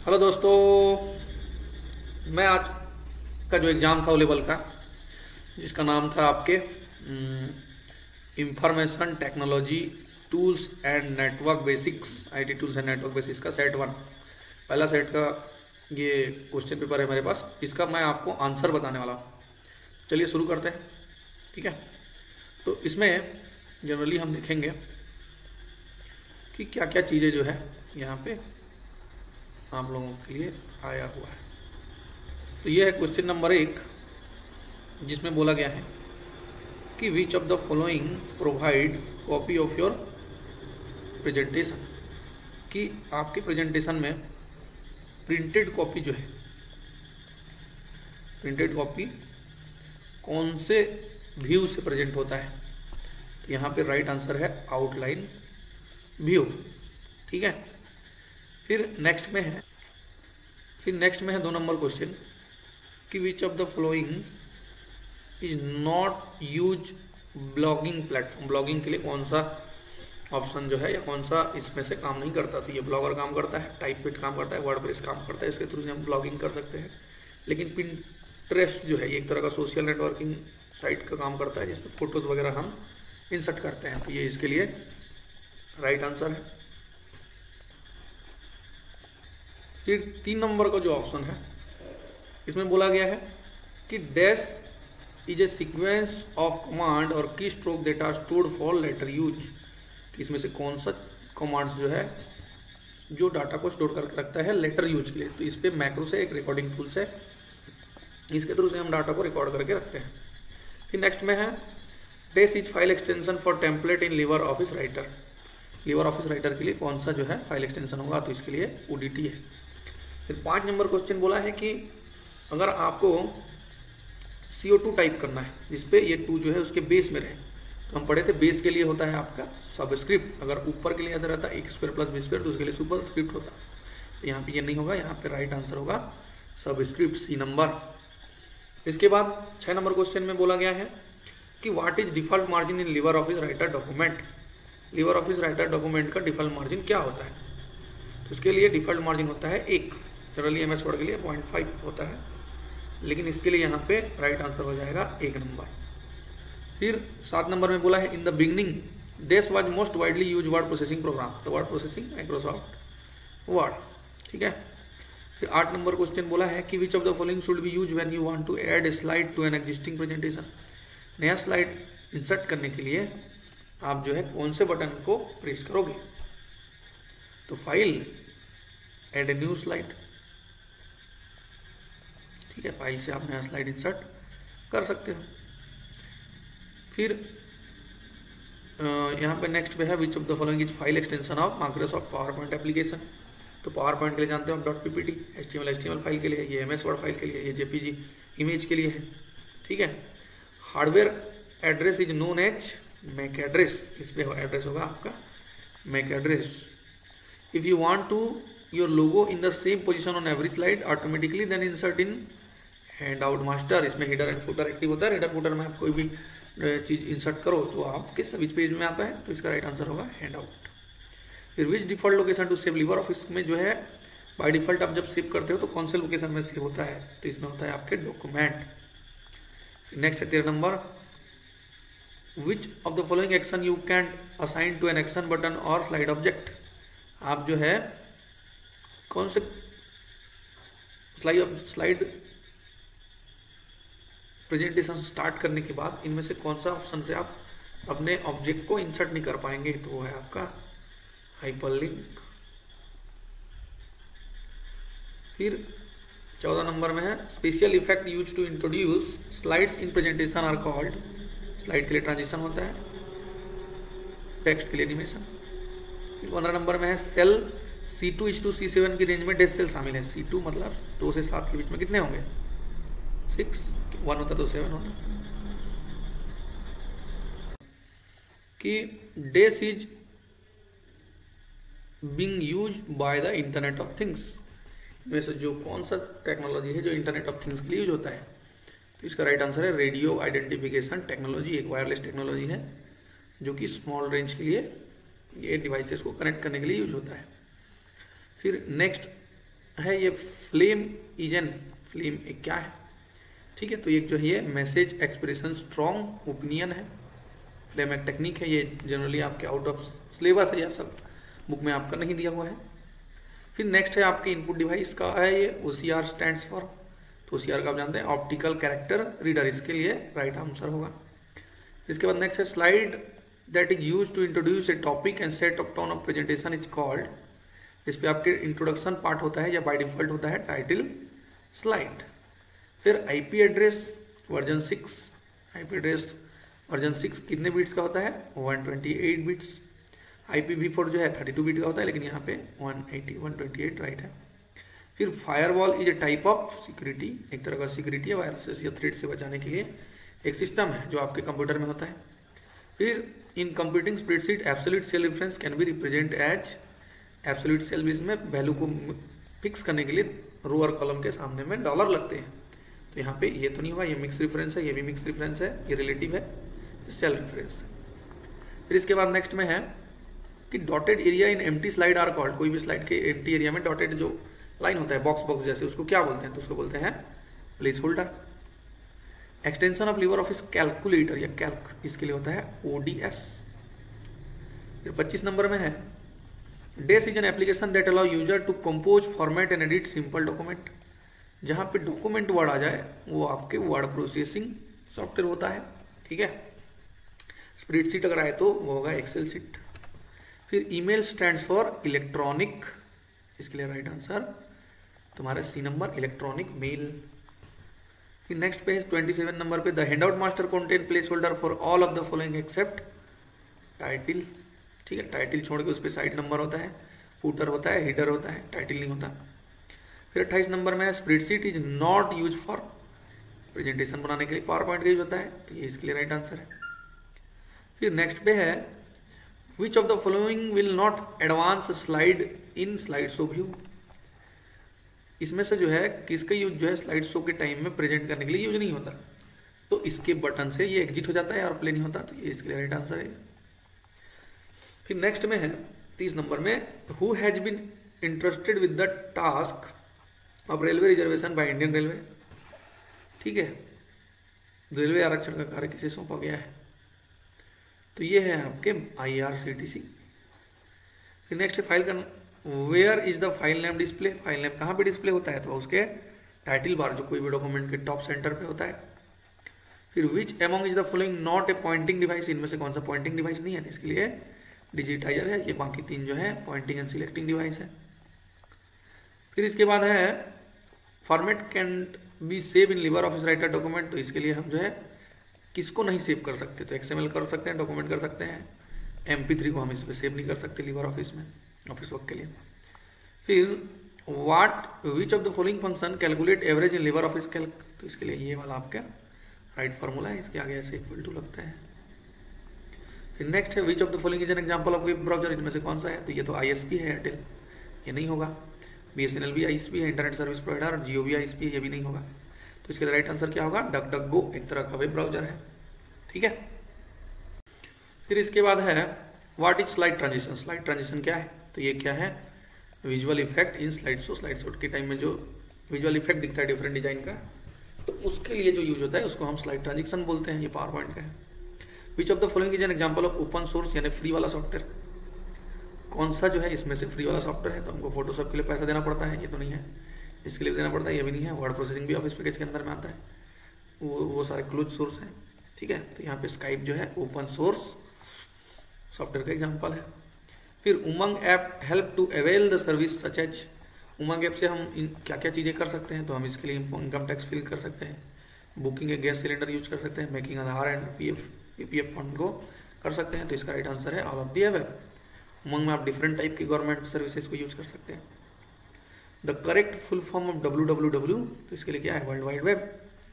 Hello दोस्तों, मैं आज का जो एग्ज़ाम था ओ लेवल का, जिसका नाम था आपके information technology tools and network basics, IT tools and network basics का सेट 1, पहला सेट का ये क्वेश्चन पेपर है मेरे पास। इसका मैं आपको आंसर बताने वाला हूँ। चलिए शुरू करते हैं। ठीक है, तो इसमें जनरली हम देखेंगे कि क्या क्या चीज़ें जो है यहाँ पे आप लोगों के लिए आया हुआ है। तो ये है क्वेश्चन नंबर 1, जिसमें बोला गया है कि which of the following provide copy of your presentation, कि आपके प्रेजेंटेशन में प्रिंटेड कॉपी जो है, प्रिंटेड कॉपी कौन से व्यू से प्रेजेंट होता है। तो यहाँ पे राइट आंसर है आउटलाइन व्यू। ठीक है, फिर नेक्स्ट में है 2 नंबर क्वेश्चन कि which of the following is not use blogging platform. Blogging के लिए कौन सा ऑप्शन जो है या कौन सा इसमें से काम नहीं करता। तो ये ब्लॉगर काम करता है, टाइपफिट काम करता है, वर्डप्रेस काम करता है, इसके थ्रू से हम ब्लॉगिंग कर सकते हैं। लेकिन पिंटरेस्ट जो है ये एक तरह का सोशल नेटवर्किंग साइट का काम करता है, जिसमें फोटोज वगैरह हम इंसर्ट करते हैं। तो ये इसके लिए राइट आंसर है। फिर 3 नंबर का जो ऑप्शन है, इसमें बोला गया है कि dash is a sequence of command और keystroke that are stored for later use. इसमें से कौन सा कमांड्स जो है जो डाटा को स्टोर करके रखता है लेटर यूज के लिए। तो इस पे मैक्रो से एक रिकॉर्डिंग टूल्स है, इसके थ्रू से हम डाटा को रिकॉर्ड करके रखते हैं। फिर नेक्स्ट में है dash is file extension for template in liver office Writer. LibreOffice Writer के लिए कौन सा जो है फाइल एक्सटेंशन होगा, तो इसके लिए ओडीटी है। फिर 5 नंबर क्वेश्चन बोला है कि अगर आपको CO2 टाइप करना है जिसपे ये 2 जो है उसके बेस में रहे, तो हम पढ़े थे बेस के लिए होता है आपका सबस्क्रिप्ट। अगर ऊपर के लिए ऐसा रहता है A² + B² तो उसके लिए सुपरस्क्रिप्ट होता है। तो यहाँ पे ये नहीं होगा, यहाँ पे राइट आंसर होगा सबस्क्रिप्ट, C नंबर। इसके बाद 6 नंबर क्वेश्चन में बोला गया है कि what is default margin in liver office Writer document. LibreOffice Writer document का डिफॉल्ट मार्जिन क्या होता है। तो उसके लिए डिफॉल्ट मार्जिन होता है 1, जनरली MS वर्ड के लिए 0.5 होता है, लेकिन इसके लिए यहाँ पे राइट आंसर हो जाएगा 1 नंबर। फिर 7 नंबर में बोला है in the beginning dash was most widely use word processing program. तो वर्ड प्रोसेसिंग माइक्रोसॉफ्ट वर्ड। ठीक है, फिर 8 नंबर क्वेश्चन बोला है कि which of the following should be use when you want to add a slide to an existing presentation. नया slide insert करने के लिए आप जो है कौन से बटन को प्रेस करोगे। तो file, add a new slide. ठीक है, फाइल से आप नया स्लाइड इंसर्ट कर सकते हो। फिर यहाँ पे नेक्स्ट पे है which of the following is file extension of Microsoft PowerPoint application. तो पावर पॉइंट के लिए जानते हो आप .ppt, HTML फाइल के लिए, ये MS वर्ड फाइल के लिए, ये JPG इमेज के लिए है। ठीक है, hardware address is known as MAC address. इस पे एड्रेस होगा आपका MAC address. If you want to your logo in the same position on every slide automatically then insert in handout master. इसमें हेडर एंड फुटर एक्टिव होता है। Header footer में आप कोई भी चीज इंसर्ट करो तो आपके सभी पेज में आता है, तो इसका राइट आंसर होगा हैंड आउट। फिर which default location to save liver office में जो है बाय डिफॉल्ट आप जब सेव करते हो तो कौन से लोकेशन में सेव होता है, तो इसमें होता है आपके डॉक्यूमेंट। नेक्स्ट है 13 number which of the following action you can assign to an action button और स्लाइड ऑब्जेक्ट। आप जो है कौन से स्लाइड प्रेजेंटेशन स्टार्ट करने के बाद इनमें से कौन सा ऑप्शन से आप अपने ऑब्जेक्ट को इंसर्ट नहीं कर पाएंगे, तो वो है आपका हाइपरलिंक। फिर 14 नंबर में है special effect use to introduce slides in presentation are called. Slide के लिए ट्रांजिशन होता है, टेक्स्ट के लिए एनिमेशन। फिर 15 नंबर में है सेल C2:C7 की रेंज में डैश सेल शामिल है। C2 मतलब 2 से 7 के बीच में कितने होंगे, 6, 1 होता तो 7 होता। कि dash is being use by the internet of things में से जो कौन सा टेक्नोलॉजी है जो इंटरनेट ऑफ थिंग्स के लिए यूज होता है। तो इसका राइट आंसर है रेडियो आइडेंटिफिकेशन टेक्नोलॉजी। एक वायरलेस टेक्नोलॉजी है जो कि स्मॉल रेंज के लिए ये डिवाइसेस को कनेक्ट करने के लिए यूज होता है। फिर नेक्स्ट है ये फ्लेम इजन, फ्लेम एक क्या है, ठीक है। तो एक जो है ये मैसेज एक्सप्रेशन स्ट्रॉन्ग ओपिनियन है, फ्लेम एक टेक्निक है, ये जनरली आपके आउट ऑफ सिलेबस है या सब बुक में आपका नहीं दिया हुआ है। फिर नेक्स्ट है आपके इनपुट डिवाइस का है ये OCR स्टैंड्स फॉर, तो OCR का आप जानते हैं ऑप्टिकल कैरेक्टर रीडर, इसके लिए राइट आंसर होगा। इसके बाद नेक्स्ट है slide that is use to introduce a topic and set of tone of presentation is called, जिस पे आपके इंट्रोडक्शन पार्ट होता है या बाय डिफॉल्ट होता है टाइटल स्लाइड। फिर IP address version 6, IP address version 6 कितने बिट्स का होता है, 128 बिट्स। IPv4 जो है 32 बिट का होता है, लेकिन यहाँ पे 128 राइट है। फिर firewall is a type of security, एक तरह का सिक्योरिटी है, वायरसेस या थ्रेट से बचाने के लिए एक सिस्टम है जो आपके कंप्यूटर में होता है। फिर in computing spreadsheet absolute cell reference can be represent as, absolute cell इसमें वैल्यू को फिक्स करने के लिए रो और कॉलम के सामने में डॉलर लगते हैं, तो यहाँ पे ये तो नहीं होगा, ये मिक्स रेफरेंस है, ये भी मिक्स रेफरेंस है, ये रिलेटिव है, सेल रेफरेंस। फिर इसके बाद नेक्स्ट में है कि dotted area in empty slide are called, कोई भी स्लाइड के एम्प्टी एरिया में डॉटेड जो लाइन होता है बॉक्स बॉक्स जैसे, उसको क्या बोलते हैं, तो उसको बोलते हैं place holder. Extension of Libre Office calculator या कैल्क, इसके लिए होता है ODS। फिर 25 नंबर में है this is an application that allow user to compose format and edit simple document, जहां पे डॉक्यूमेंट वर्ड आ जाए वो आपके वर्ड प्रोसेसिंग सॉफ्टवेयर होता है, ठीक है। स्प्रेडशीट अगर आए तो वो होगा एक्सेल शीट। फिर ईमेल स्टैंड्स फॉर इलेक्ट्रॉनिक, इसके लिए राइट आंसर तुम्हारा C नंबर इलेक्ट्रॉनिक मेल। फिर नेक्स्ट पेज 27 नंबर पे the handout master contain place holder for all of the following except title, ठीक है। टाइटल छोड़ के उस पर साइड नंबर होता है, फूटर होता है, हेडर होता है, टाइटल नहीं होता। फिर 28 नंबर में spreadsheet is not use for, presentation बनाने के लिए पावर पॉइंट का यूज होता है, तो ये इसके लिए राइट आंसर है। फिर नेक्स्ट पे है which of the following will not advance slide in slide show view, इसमें से जो है किसका यूज जो है स्लाइड शो के टाइम में प्रेजेंट करने के लिए यूज नहीं होता, तो इसके बटन से ये एग्जिट हो जाता है और प्ले नहीं होता, तो ये इसके लिए राइट आंसर है। फिर नेक्स्ट में है 30 नंबर में who has been interested with the task of railway reservation by Indian railway, ठीक है। रेलवे आरक्षण का कार्य किसे सौंपा गया है, तो ये है आपके IRCTC। फिर नेक्स्ट फाइल का where is the file name display, file name कहाँ पे डिस्प्ले होता है, तो उसके टाइटल बार जो कोई भी डॉक्यूमेंट के टॉप सेंटर पे होता है। फिर which among is the following not a pointing device, इनमें से कौन सा पॉइंटिंग डिवाइस नहीं है, इसके लिए डिजिटाइजर है, ये बाकी 3 जो है पॉइंटिंग एंड सिलेक्टिंग डिवाइस है। फिर इसके बाद है format can be save in Libre Office Writer document, तो इसके लिए हम जो है किसको नहीं सेव कर सकते, तो XML कर सकते हैं, डॉक्यूमेंट कर सकते हैं, MP3 को हम इस पर सेव नहीं कर सकते लिबर ऑफिस में, ऑफिस वर्क के लिए। फिर what which of the following function calculate average in Libre Office Calc, तो इसके लिए ये वाला आपका राइट फार्मूला है, इसके आगे ऐसे इक्वल टू लगता है। फिर नेक्स्ट है which of the following is an example of web browser, इनमें से कौन सा है, तो ये तो ISP है एयरटेल, ये नहीं होगा। BSNL भी ISP है, इंटरनेट सर्विस प्रोवाइडर, और Jio भी ISP है, ये भी नहीं होगा, तो इसके लिए राइट आंसर क्या होगा, DuckDuckGo एक तरह का वेब ब्राउजर है, ठीक है। फिर इसके बाद है what is slide transition, slide transition क्या है, तो ये क्या है visual effect in slide show, slide show के टाइम में जो विजुअल इफेक्ट दिखता है डिफरेंट डिजाइन का, तो उसके लिए जो यूज होता है उसको हम स्लाइड ट्रांजिशन बोलते हैं, ये पावर पॉइंट का है। Which of the following is an example of open source यानी फ्री वाला सॉफ्टवेयर, कौन सा जो है इसमें से फ्री वाला सॉफ्टवेयर है, तो हमको फोटोशॉप के लिए पैसा देना पड़ता है, ये तो नहीं है, इसके लिए देना पड़ता है, ये भी नहीं है। वर्ड प्रोसेसिंग भी ऑफिस पैकेज के अंदर में आता है, वो सारे क्लोज सोर्स हैं, ठीक है। तो यहाँ पे स्काइप जो है ओपन सोर्स सॉफ्टवेयर का एग्जांपल है। फिर Umang app help to avail the service such as, Umang app से हम क्या क्या चीज़ें कर सकते हैं, तो हम इसके लिए इनकम टैक्स फिल कर सकते हैं, booking a gas cylinder use कर सकते हैं, making Aadhaar and PPF fund को कर सकते हैं, तो इसका राइट आंसर है all of the above. Umang में आप डिफरेंट टाइप की गवर्नमेंट सर्विसेज को यूज कर सकते हैं। The correct full form of WWW, तो इसके लिए क्या है वर्ल्ड वाइड वेब।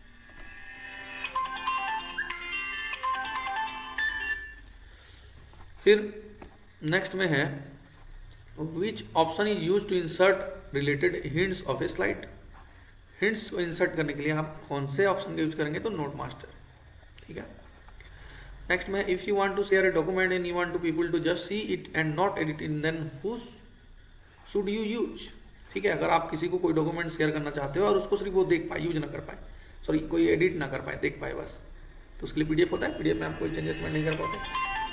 फिर नेक्स्ट में है which option is use to insert related hints of A slide, hints को इंसर्ट करने के लिए आप कौन से ऑप्शन का यूज करेंगे, तो नोट मास्टर, ठीक है। नेक्स्ट में if you want to share a document and you want to people to just see it and not edit in, then who should you use, ठीक है, अगर आप किसी को कोई डॉक्यूमेंट शेयर करना चाहते हो और उसको सिर्फ वो देख पाए, यूज ना कर पाए, सॉरी कोई एडिट ना कर पाए, देख पाए बस, तो उसके लिए पीडीएफ होता है। पीडीएफ में आप कोई चेंजेस नहीं कर पाते।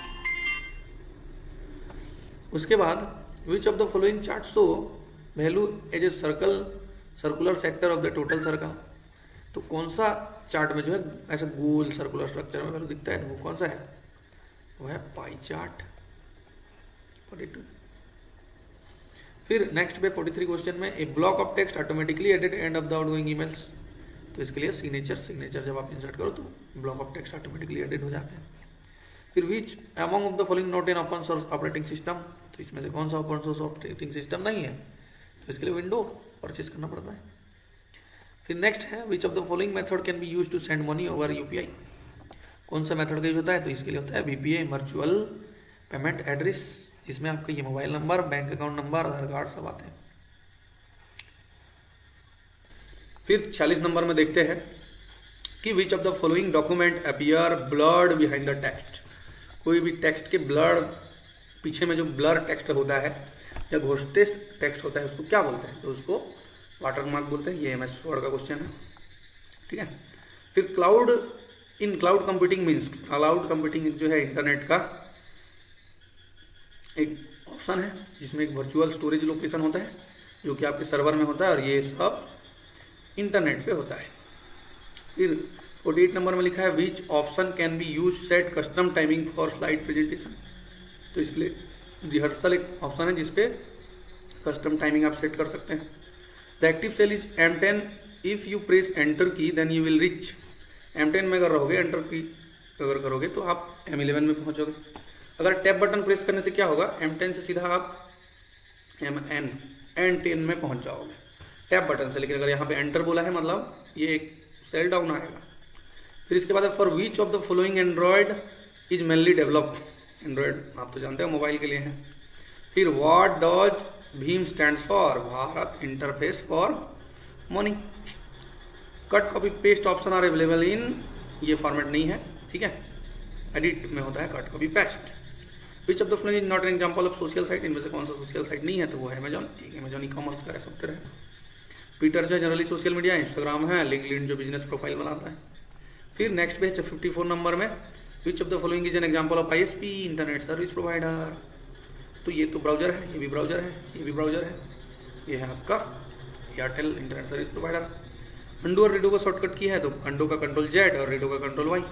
उसके बाद which of the following chart show value as a circular sector of the total circle. तो कौन सा चार्ट में जो है ऐसा गोल सर्कुलर स्ट्रक्चर में वैल्यू दिखता है, तो वो कौन सा है, वो है पाई चार्ट 42। फिर नेक्स्ट पे 43 क्वेश्चन में a block of text automatically added end of the outgoing emails. तो इसके लिए सिग्नेचर जब आप इंसर्ट करो तो block of text automatically added हो जाते हैं। फिर which among of the following not in open source operating system. तो इसमें से कौन सा ओपन सोर्स ऑपरेटिंग सिस्टम नहीं है, तो इसके लिए विंडो परचेज करना पड़ता है। फिर नेक्स्ट है which of the following method can be use to send money over UPI. कौन सा मेथड का यूज होता है, तो इसके लिए होता है वीपीए, वर्चुअल पेमेंट एड्रेस, जिसमें आपका ये mobile number, bank account number, Aadhaar card सब आते हैं। फिर 46 नंबर में देखते हैं कि which of the following document appear blurred behind the text. कोई भी टेक्स्ट के ब्लर, पीछे में जो ब्लर टेक्स्ट होता है या घोषित टेक्स्ट होता है उसको क्या बोलते हैं, तो उसको वाटरमार्क बोलते हैं। ये MS वर्ड का क्वेश्चन है, ठीक है। फिर cloud computing means, cloud computing जो है इंटरनेट का एक ऑप्शन है जिसमें एक वर्चुअल स्टोरेज लोकेशन होता है जो कि आपके सर्वर में होता है और ये सब इंटरनेट पे होता है। फिर 48 नंबर में लिखा है which option can be use set custom timing for slide presentation. तो इसके लिए रिहर्सल एक ऑप्शन है जिसपे कस्टम टाइमिंग आप सेट कर सकते हैं। The active cell is M10, if you press enter key then you will reach. M10 में अगर रहोगे, एंटर की अगर करोगे तो आप M11 में पहुंचोगे। अगर टैब बटन प्रेस करने से क्या होगा, M10 से सीधा आप N10 में पहुंच जाओगे टैब बटन से। लेकिन अगर यहाँ पे एंटर बोला है मतलब ये एक सेल डाउन आएगा। फिर इसके बाद for which of the following Android is mainly developed. Android आप तो जानते हो मोबाइल के लिए है। फिर व्हाट डज भीम stands for, Bharat interface for money. Cut copy paste option are available in, ये फॉर्मेट नहीं है, ठीक है, एडिट में होता है cut copy paste. Which of the following is not an example of social site. इनमें से कौन सा सोशल साइट नहीं है, तो वो है अमेजॉन। एक अमेजॉन ई कॉमर्स का सॉफ्टवेयर है। ट्विटर जो है जनरली सोशल मीडिया, इंस्टाग्राम है, लिंक्डइन जो बिजनेस प्रोफाइल बनाता है। फिर नेक्स्ट पेज 54 नंबर में which of the following is an example of ISP, internet service provider. तो ये तो ब्राउजर है, ये भी ब्राउजर है, ये भी ब्राउजर है, ये है आपका Airtel internet service provider. Undo और रीडो का शॉर्टकट की है तो अंडो का कंट्रोल Z और रीडो का कंट्रोल Y।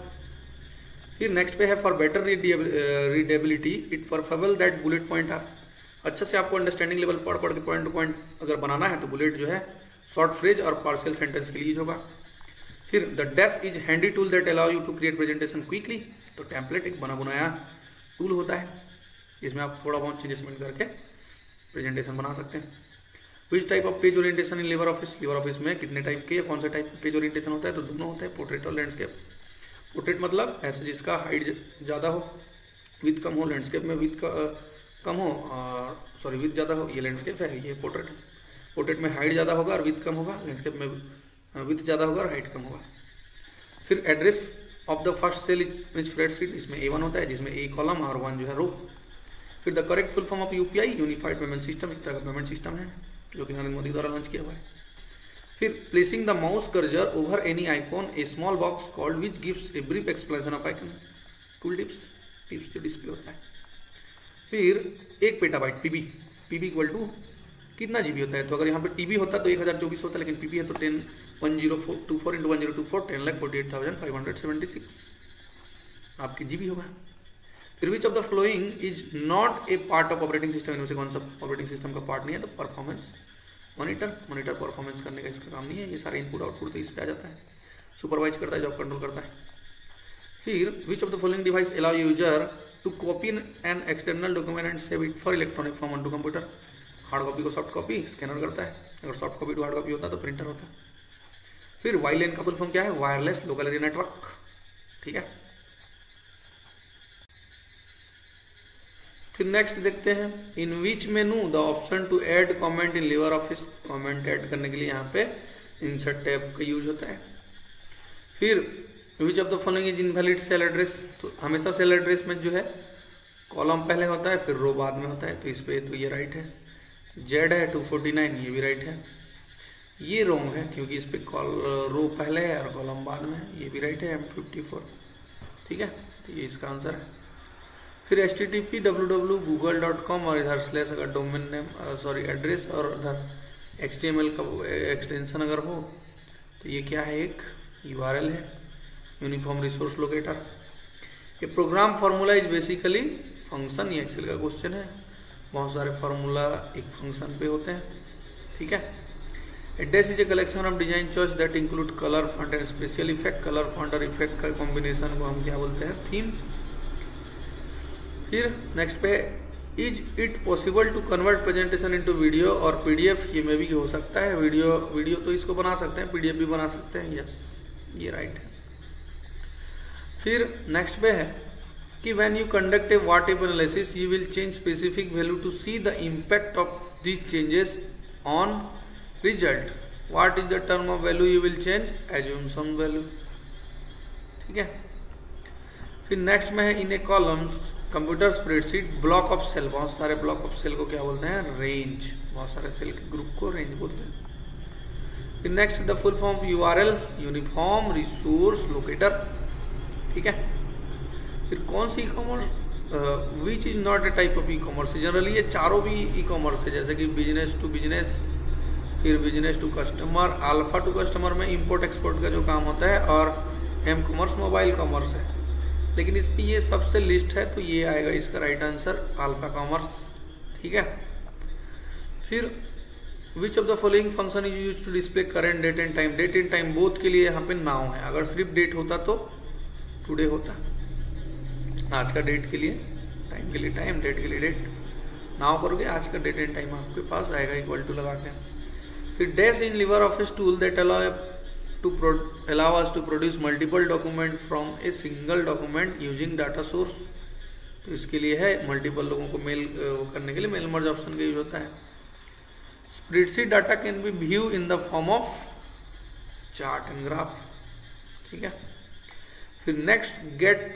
फिर नेक्स्ट पे है for better readability it preferable that bullet point are. अच्छा से आपको अंडरस्टैंडिंग लेवल पढ़ के पॉइंट टू पॉइंट अगर बनाना है तो बुलेट जो है शॉर्ट फ्रेज और पार्शियल सेंटेंस के लिए यूज होगा। फिर the dash is handy tool that allow you to create presentation quickly. तो टेम्पलेट एक बना बनाया टूल होता है जिसमें आप थोड़ा बहुत चेंजेसमेंट करके प्रेजेंटेशन बना सकते हैं। Which type of page orientation in liver Office. लिवर ऑफिस में कितने टाइप के, कौन सा टाइप का पेज ओरिएंटेशन होता है, तो दोनों होता है, पोर्ट्रेट और लैंडस्केप। पोर्ट्रेट मतलब ऐसे जिसका हाइट ज़्यादा हो, विथ कम हो। लैंडस्केप में विथ कम हो और सॉरी विथ ज़्यादा हो, ये लैंडस्केप है, ये पोर्ट्रेट। पोर्ट्रेट में हाइट ज़्यादा होगा और विथ कम होगा, लैंडस्केप में विथ ज़्यादा होगा और हाइट कम होगा। फिर address of the first cell is spreadsheet, इसमें A1 होता है जिसमें A कॉलम और 1 जो है रो। फिर the correct full form of UPI, unified payment system, एक तरह का पेमेंट सिस्टम है जो कि नरेंद्र मोदी द्वारा लॉन्च किया हुआ है। फिर placing the mouse cursor over any icon, a small box called which gives a brief explanation of icon. Tool tips जो डिस्प्ले होता है। फिर 1 पेटाबाइट पीबी इक्वल टू कितना GB होता है, तो अगर यहाँ पे TB होता है तो 1024 होता है, लेकिन PB है तो 1024 इंटू 1024 10,48,576 आपकी GB होगा। फिर which of the following is not a part of operating system. इनमें से कौन सा ऑपरेटिंग सिस्टम का पार्ट नहीं है, तो परफॉर्मेंस मॉनिटर परफॉर्मेंस करने का इसका काम नहीं है, ये सारे इनपुट आउटपुट तो इस पे आ जाता है, सुपरवाइज करता है, जॉब कंट्रोल करता है। फिर which of the following device allow user to copy an external document and save it for electronic form on to computer. Hard copy को सॉफ्ट कॉपी स्कैनर करता है, अगर soft copy to hard copy होता है तो printer होता है। फिर वाईलैन का फुल फॉर्म क्या है, वायरलेस लोकल एरिया नेटवर्क, ठीक है। फिर नेक्स्ट देखते हैं in which menu the option to add comment in liver Office. Comment add करने के लिए यहाँ पे इंसर्ट टैब का यूज होता है। फिर which of the following is invalid cell address. तो हमेशा सेल एड्रेस में जो है कॉलम पहले होता है फिर रो बाद में होता है, तो इस पे तो ये राइट है। जेड है 249, ये भी राइट है। ये रॉन्ग है क्योंकि इस पे रो पहले है और कॉलम बाद में है, ये भी राइट है M54, ठीक है, तो ये इसका आंसर है। फिर http www.google.com और इधर स्लैश अगर डोमेन नेम सॉरी एड्रेस और इधर HTML का एक्सटेंशन अगर हो तो ये क्या है, एक URL है, यूनिफॉर्म रिसोर्स लोकेटर। ये program formula is basically function, ये एक्सेल का क्वेश्चन है, बहुत सारे फार्मूला एक फंक्शन पे होते हैं, ठीक है। A dash is a collection of design choice that include color font and special effect। Colour font और इफेक्ट का कॉम्बिनेशन को हम क्या बोलते हैं, थीम। फिर नेक्स्ट पे is it possible to convert presentation into video और PDF, ये में भी हो सकता है, वीडियो तो इसको बना सकते हैं, PDF भी बना सकते हैं, यस ये राइट है। फिर नेक्स्ट पे है कि when you conduct a what if analysis you will change specific value to see the impact of these changes on result. What is the term of value you will change, assumption value, ठीक है। फिर next में है in a columns computer spreadsheet block of cell, बहुत सारे block of cell को क्या बोलते हैं, रेंज, बहुत सारे सेल के ग्रुप को रेंज बोलते हैं। फिर next the full form of URL, uniform resource locator, ठीक है। फिर कौन सी e-commerce, which is not a type of e-commerce, generally ये चारों भी ई-कॉमर्स है, जैसे कि बिजनेस टू बिजनेस, फिर business to customer, alpha to customer में इंपोर्ट एक्सपोर्ट का जो काम होता है, और M-कॉमर्स मोबाइल कॉमर्स है, लेकिन इस पे ये सबसे लिस्ट है तो ये आएगा इसका राइट आंसर अल्फा कॉमर्स, ठीक है। फिर which of the following function is use to display current date and time, date and time both के लिए यहाँ पे नाउ है, अगर सिर्फ डेट होता तो टुडे होता, आज का डेट के लिए, टाइम के लिए टाइम, डेट के लिए डेट, नाउ करोगे आज का डेट एंड टाइम आपके पास आएगा इक्वल टू लगा के। फिर dash in liver office tool that allow us to produce multiple document from a single document using data source, तो इसके लिए है मल्टीपल लोगों को मेल करने के लिए मेल मर्ज ऑप्शन का यूज होता है। Spreadsheet data can be view in the form of chart and graph, ठीक है। फिर next get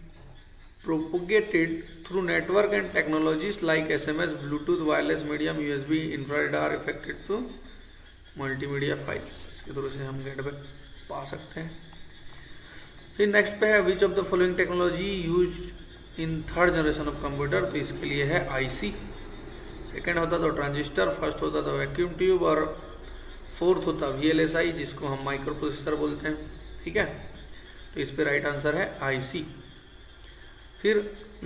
propagated through network and technologies like SMS, Bluetooth, wireless medium, USB, infrared are affected to multimedia files, इसके through से हम gate पे पा सकते हैं। फिर नेक्स्ट पे है which of the following technology use in third generation of computer, तो इसके लिए है IC, सेकेंड होता तो ट्रांजिस्टर, फर्स्ट होता तो वैक्यूम ट्यूब और फोर्थ होता VLSI जिसको हम माइक्रो प्रोसेसर बोलते हैं, ठीक है। तो इस पे राइट आंसर है IC। फिर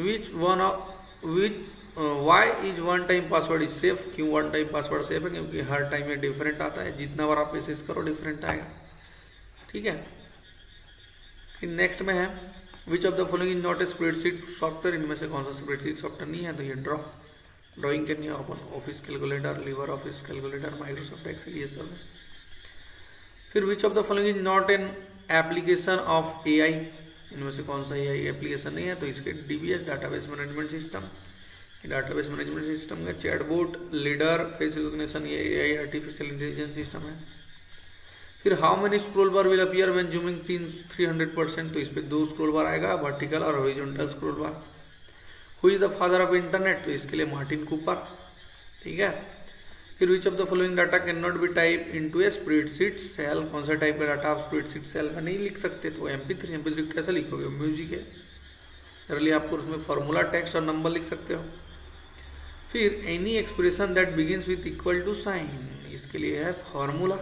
why is one time password is safe, क्यों वन टाइम पासवर्ड सेफ है, क्योंकि हर टाइम में डिफरेंट आता है, जितना बार आप एक्सेस करो डिफरेंट आएगा, ठीक है। फिर नेक्स्ट में है which of the following is not a spreadsheet software, इनमें से कौन सा स्प्रेडशीट सॉफ्टवेयर नहीं है, तो ये ड्राइंग के लिए ओपन ऑफिस कैलकुलेटर, लिवर ऑफिस कैलकुलेटर, माइक्रोसॉफ्ट एक्सेल, ये सब है। फिर which of the following is not an application of AI, इनमें से कौन सा AI एप्लीकेशन नहीं है, तो इसके DBS database management system, database management system का चैटबॉट, लीडर, फेस रिकॉग्निशन, ये AI आर्टिफिशियल इंटेलिजेंस सिस्टम है। फिर how many scroll bar will appear when zooming 300%, तो इस पे 2 स्क्रॉल बार आएगा, वर्टिकल और horizontal scroll bar. Who is the father of internet, तो इसके लिए मार्टिन कूपर, ठीक है। फिर which of the following data can not be type into a spreadsheet cell, कौन सा टाइप का डाटा आप स्प्रेडशीट सेल में नहीं लिख सकते, तो MP3 कैसे लिखोगे, म्यूजिक है, जनरली आपको उसमें फॉर्मूला, टेक्स्ट और नंबर लिख सकते हो। फिर any expression that begins with equal to sign, इसके लिए है formula.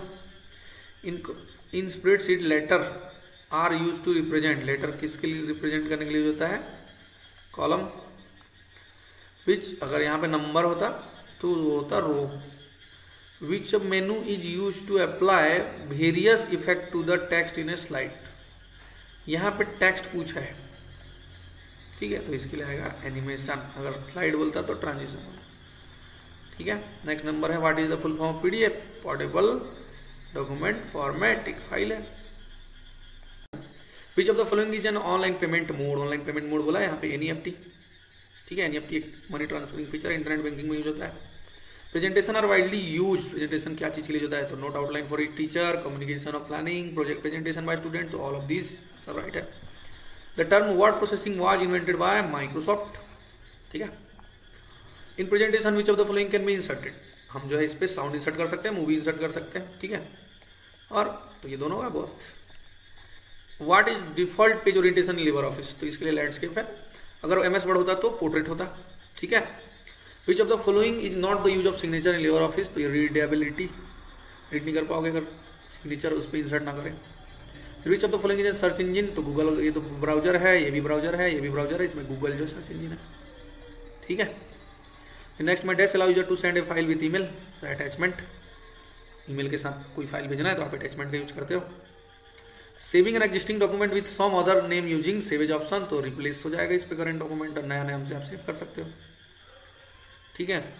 In spreadsheet letter are use to represent, letter किसके लिए रिप्रेजेंट करने के लिए होता है, कॉलम। विच अगर यहाँ पे नंबर होता तो वो होता row. Which menu is use to apply various effect to the text in a slide, यहाँ पे टेक्स्ट पूछा है, ठीक है, तो इसके लिए आएगा एनिमेशन, अगर स्लाइड बोलता तो ट्रांजिशन, ठीक है। नेक्स्ट नंबर है what is the full form of PDF, portable document format, एक फाइल है। Which of the following is an online payment mode, online payment mode बोला है यहाँ पे NEFT, ठीक है। NEFT एक money transferring feature internet banking में यूज होता है। Presentation are widely use, presentation क्या चीज के लिए होता है, तो note outline for it teacher, communication of planning, project presentation by student, तो ऑल ऑफ दीज सब राइट है। The term word processing was invented by Microsoft, ठीक है। In presentation which of the following can be inserted, हम जो है इस पर साउंड इंसर्ट कर सकते हैं, मूवी इंसर्ट कर सकते हैं, ठीक है। और तो ये दोनों होगा बहुत। What is default page orientation in Libre office, तो इसके लिए लैंडस्केप है। अगर MS वर्ड होता तो पोर्ट्रेट होता, ठीक है। Which of the following is not the use of signature in Libre office, तो ये रीडेबिलिटी, रीड नहीं कर पाओगे अगर सिग्नेचर उस पर इंसर्ट ना करें। Which of the following is search engine, तो गूगल, ये तो ब्राउजर है, ये भी ब्राउजर है, ये भी ब्राउजर है, इसमें गूगल जो सर्च इंजिन है, ठीक है। नेक्स्ट में dash allow user to send a file with email, attachment, email के साथ कोई फाइल भेजना है तो आप अटैचमेंट का यूज करते हो। Saving an existing document with some other name using save as option, तो रिप्लेस हो जाएगा इस पे करंट डॉक्यूमेंट और नया नाम से आप सेव कर सकते हो, ठीक है।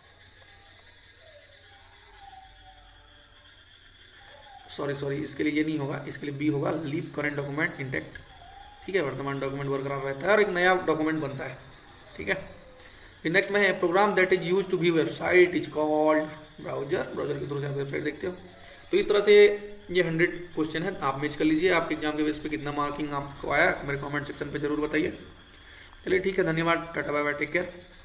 सॉरी इसके लिए ये नहीं होगा, इसके लिए बी होगा, लीव करंट डॉक्यूमेंट इंटैक्ट, ठीक है। वर्तमान डॉक्यूमेंट बरकरार रहता है और एक नया डॉक्यूमेंट बनता है, ठीक है। फिर नेक्स्ट में है program that is use to view website is called browser, browser के थ्रू से आप वेबसाइट देखते हो। तो इस तरह से ये 100 क्वेश्चन है, आप मैच कर लीजिए। आपके एग्जाम के बेस पे कितना मार्किंग आपको आया मेरे कमेंट सेक्शन पे जरूर बताइए। चलिए ठीक है, धन्यवाद, tata bye bye, take care.